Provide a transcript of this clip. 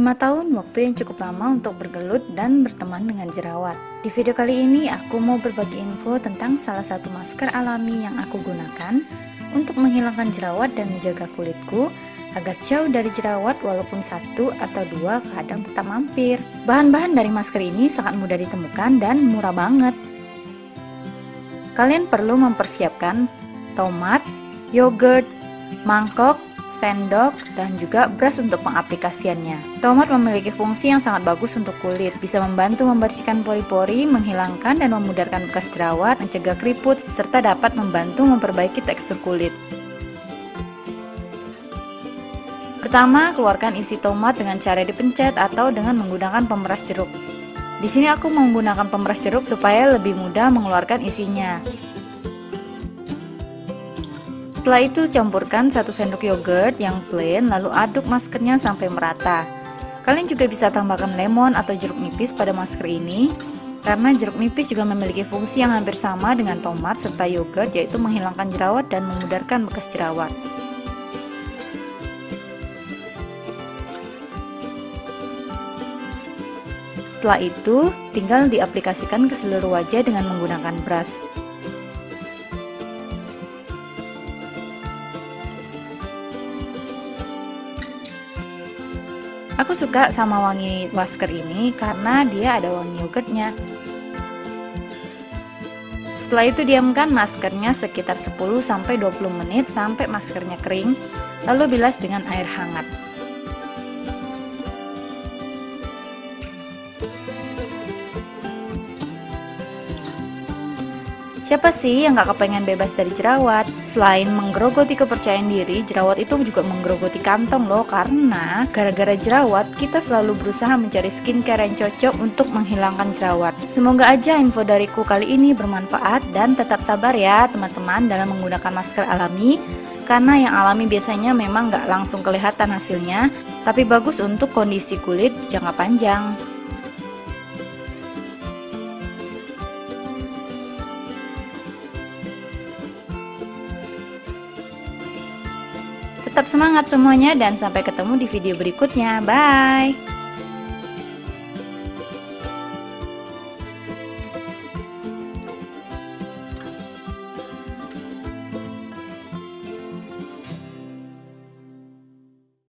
5 tahun waktu yang cukup lama untuk bergelut dan berteman dengan jerawat. Di video kali ini aku mau berbagi info tentang salah satu masker alami yang aku gunakan untuk menghilangkan jerawat dan menjaga kulitku agar jauh dari jerawat, walaupun 1 atau 2 kadang tetap mampir. Bahan-bahan dari masker ini sangat mudah ditemukan dan murah banget. Kalian perlu mempersiapkan tomat, yogurt, mangkok, sendok, dan juga brush untuk pengaplikasiannya. Tomat memiliki fungsi yang sangat bagus untuk kulit, bisa membantu membersihkan pori-pori, menghilangkan dan memudarkan bekas jerawat, mencegah keriput, serta dapat membantu memperbaiki tekstur kulit. Pertama, keluarkan isi tomat dengan cara dipencet atau dengan menggunakan pemeras jeruk. Di sini aku menggunakan pemeras jeruk supaya lebih mudah mengeluarkan isinya. Setelah itu campurkan 1 sendok yogurt yang plain, lalu aduk maskernya sampai merata. Kalian juga bisa tambahkan lemon atau jeruk nipis pada masker ini, karena jeruk nipis juga memiliki fungsi yang hampir sama dengan tomat serta yogurt, yaitu menghilangkan jerawat dan memudarkan bekas jerawat. Setelah itu, tinggal diaplikasikan ke seluruh wajah dengan menggunakan brush. Aku suka sama wangi masker ini karena dia ada wangi yogurtnya. Setelah itu diamkan maskernya sekitar 10-20 menit sampai maskernya kering, lalu bilas dengan air hangat. Siapa sih yang gak kepengen bebas dari jerawat? Selain menggerogoti kepercayaan diri, jerawat itu juga menggerogoti kantong loh. Karena gara-gara jerawat, kita selalu berusaha mencari skincare yang cocok untuk menghilangkan jerawat. Semoga aja info dariku kali ini bermanfaat dan tetap sabar ya teman-teman dalam menggunakan masker alami. Karena yang alami biasanya memang gak langsung kelihatan hasilnya, tapi bagus untuk kondisi kulit jangka panjang. Tetap semangat semuanya dan sampai ketemu di video berikutnya. Bye!